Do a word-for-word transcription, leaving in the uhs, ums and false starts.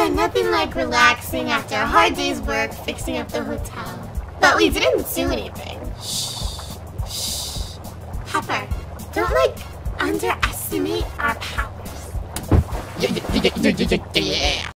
Yeah, nothing like relaxing after a hard day's work fixing up the hotel. But we didn't do anything. Shh. Shh. Pepper, don't, like, underestimate our powers. Yeah, yeah, yeah, yeah, yeah.